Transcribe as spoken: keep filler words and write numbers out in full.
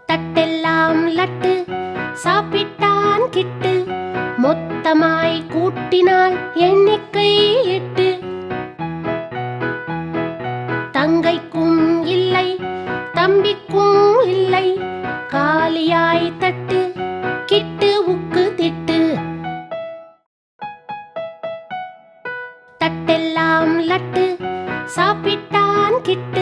தட்டெல்லாம் லட்டு சாப்பிட்டான் கிட்டு மொத்தமாய் கூட்டினால் எண்ணிக்கை எட்டு. தங்கைக்கும் இல்லை தம்பிக்கும் இல்லை காலியாய் தட்டு கிட்டு உக்கு திட்டு. தட்டெல்லாம் லட்டு சாப்பிட்டான் கிட்டு